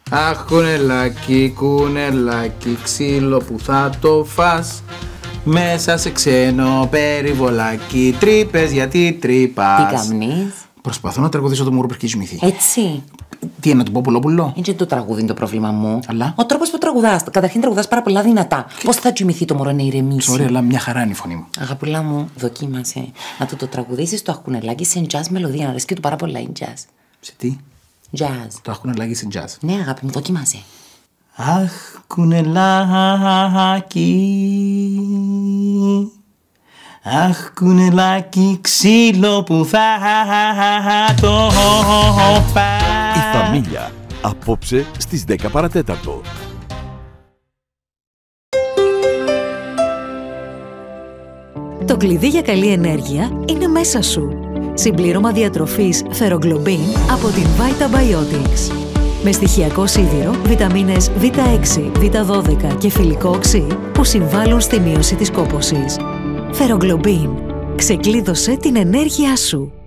Αχ, κουνελάκι, ξύλο που θα το φας μέσα σε ξένο περιβολάκι. Τρύπες γιατί τρύπας. Τι καμνείς? Προσπαθώ να τραγουδήσω το Μούρο που έχει ζημηθεί. Έτσι. Τι είναι, να του πω πουλόπουλο? Έτσι το τραγούδι είναι το πρόβλημα μου. Αλλά? Ο τρόπος που τραγουδάς. Καταρχήν τραγουδάς πάρα πολλά δυνατά. Πώς θα τζιμηθεί το μωρό να ηρεμήσει? Sorry, αλλά μια χαρά είναι η φωνή μου. Αγαπουλά μου, δοκίμασε να το τραγουδήσεις το αχκουνελάκι σε jazz μελωδία. Να αρέσκει του πάρα πολλά η jazz. Σε τι? Jazz. Το αχκουνελάκι σε jazz. Ναι, αγάπη μου, δοκίμασε. Αχ, κουνελάκι. Αχ, κουνελάκι, ξύλο που θα το φας. Η Φαμίλια, απόψε στις 10 παρατέταρτο. Το κλειδί για καλή ενέργεια είναι μέσα σου. Συμπλήρωμα διατροφής Ferrogloben από την Vita Biotics. Με στοιχειακό σίδηρο, βιταμίνες Β6, Β12 και φυλικό οξύ που συμβάλλουν στη μείωση της κόπωσης. Ferrogloben. Ξεκλείδωσε την ενέργειά σου.